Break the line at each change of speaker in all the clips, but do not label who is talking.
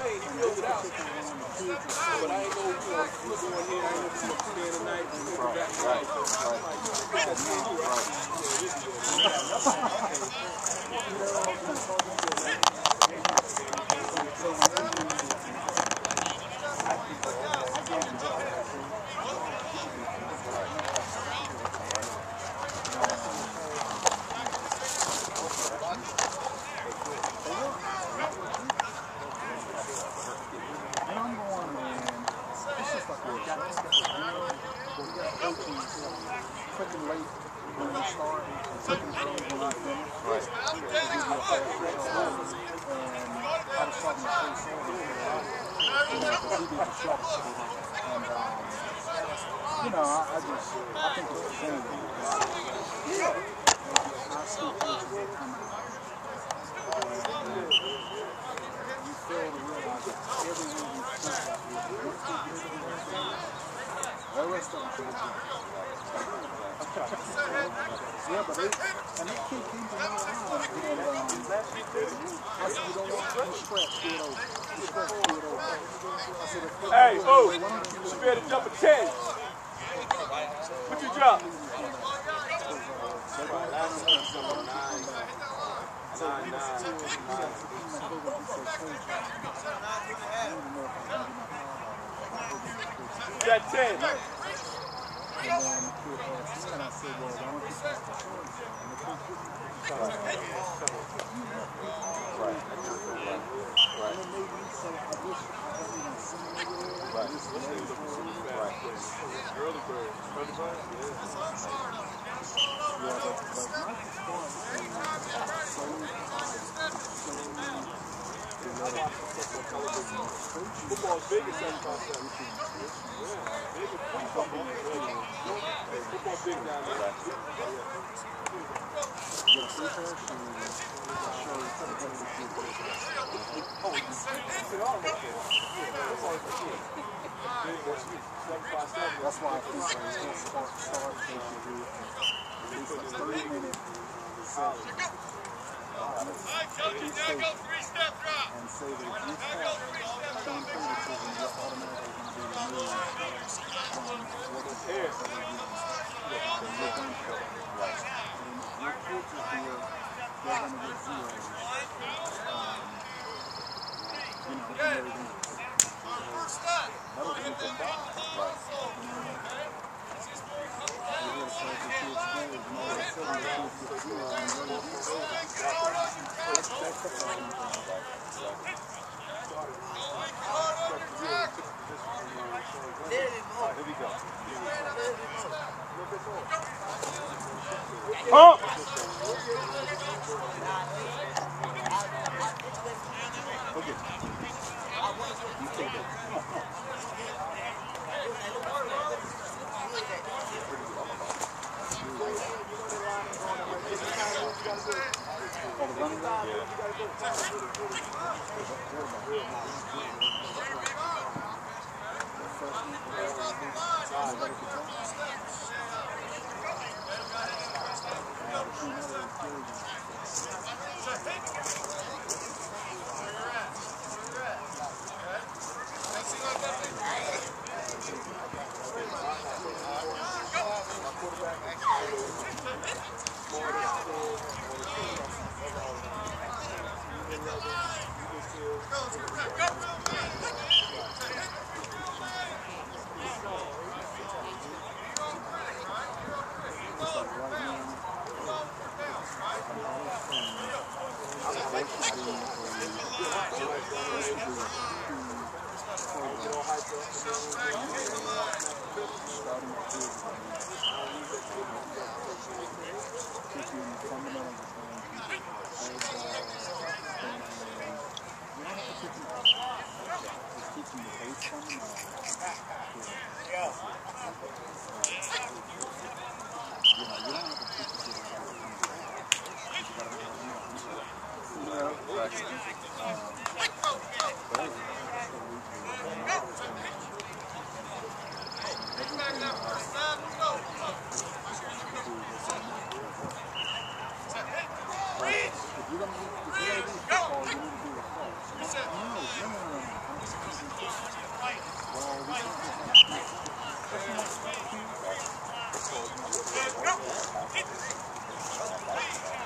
he filled it out. But I ain't know, we're going here, I ain't know if we're staying tonight, and we're back tonight. Hey, oh, you better jump a 10. What you drop? 9. That 10. Football's big at 757. Football big down there.
That's why I think it's going to start at least a 30-minute and say that if you have some favoritism, you're automatically going to be removed from what the players that are using. And you're going to get right. And your kids are here, they're going to get zeros. You know, everything. That'll be a good ball. Right. You're here to play the kids' game, and all of a sudden the kids get zeros and you're going to get zeros. Here we go.
Oh!
Okay. You take it. Oh, the running back? Yeah.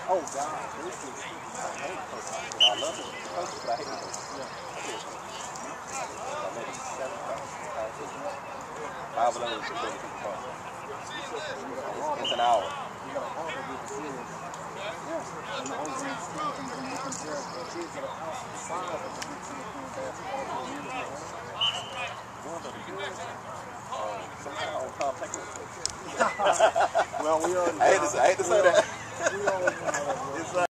Oh, God. This is,
I hate coaching. I love it. Coaching, but I hate it.
yeah.
I made it 7 times. 5 of those to go to the park. It's an hour.
You got a harbor with the kids. Yeah. And the whole grand scheme of things, when you compare the kids that are outside of the big city playing basketball to the NBA.
One of the kids, somehow on top technical.
Well, we already.
I hate to say that.
We always know